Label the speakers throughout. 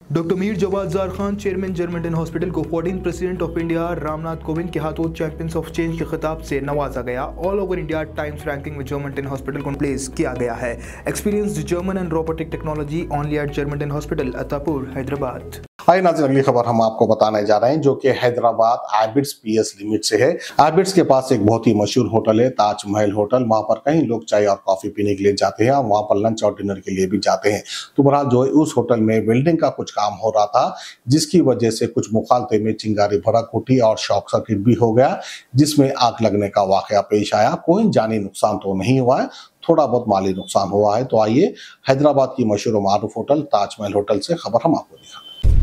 Speaker 1: Doctor Mir Jawad Jar Khan, chairman Germanton hospital को 14 president of India Ramnath Kovind के हाथों चैंपियंस ऑफ चेंज के खिताब से नवाजा गया। All over India Times ranking में जर्मनटन हॉस्पिटल को प्लेस किया गया है। Experienced German and robotic technology only at Germanton hospital, Attapur, Hyderabad.
Speaker 2: Hi नाज़रीन, अगली खबर हम आपको बताने जा रहे हैं जो कि हैदराबाद आइबिट्स पीएस लिमिट से है। आइबिट्स के पास एक बहुत ही मशहूर होटल है, ताजमहल होटल। वहां पर कई लोग चाय और कॉफी पीने के लिए जाते हैं और वहां पर लंच और डिनर के लिए भी जाते हैं। तो बहरहाल जो है उस होटल में बिल्डिंग का कुछ काम हो रहा था, जिसकी वजह से कुछ मुखालते में चिंगारी भड़क उठी और शॉर्ट सर्किट भी हो गया, जिसमें आग लगने का वाकया पेश आया। कोई जानी नुकसान तो नहीं हुआ है, थोड़ा बहुत माली नुकसान हुआ है। तो आइए हैदराबाद की मशहूर मारूफ होटल ताजमहल होटल से खबर हम आपको दिखाते हैं।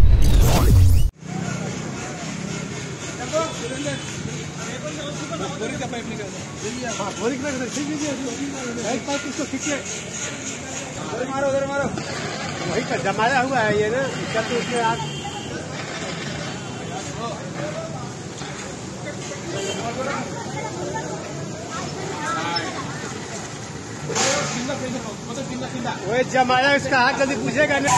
Speaker 3: मारो वही का जमाया हुआ है ये ना, तो उसमें आग वही जमाया, इसका हाथ जल्दी पूछेगा ना।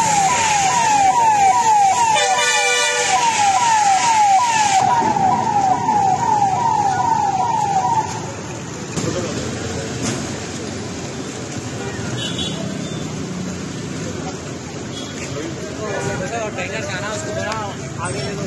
Speaker 3: ट्रेनर का ना उसको थोड़ा आगे ले लो।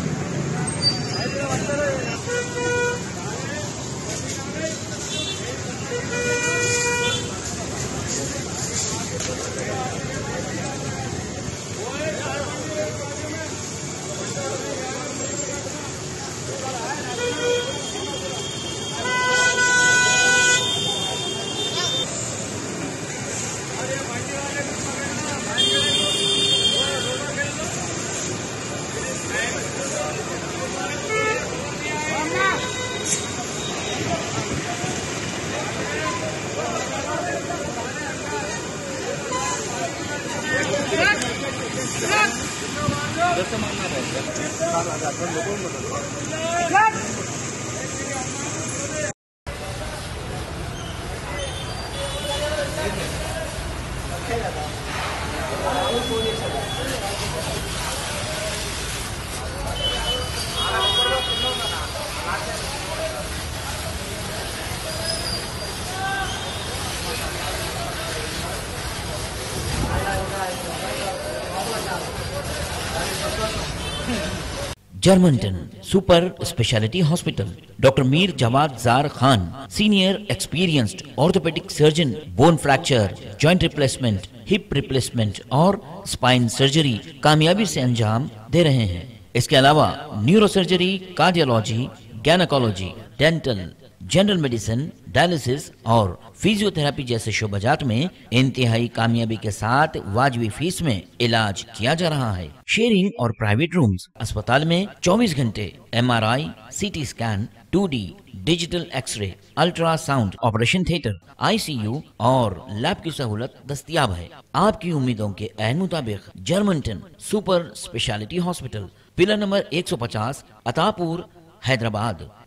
Speaker 4: Germanton super speciality hospital, doctor Mir Jawad Jar Khan, senior experienced orthopaedic surgeon, bone fracture, joint replacement, hip replacement और स्पाइन सर्जरी कामयाबी से अंजाम दे रहे हैं। इसके अलावा neuro surgery, cardiology, gynaecology, dental, general medicine, dialysis और फिजियोथेरेपी जैसे शोबाजात में इंतहाई कामयाबी के साथ वाजिबी फीस में इलाज किया जा रहा है। शेयरिंग और प्राइवेट रूम्स, अस्पताल में 24 घंटे MRI, CT scan, 2D digital x-ray, ultrasound, operation theatre, ICU और लैब की सहूलत दस्तयाब है। आपकी उम्मीदों के ऐन मुताबिक Germanton super speciality hospital, pillar number 150, Attapur, Hyderabad.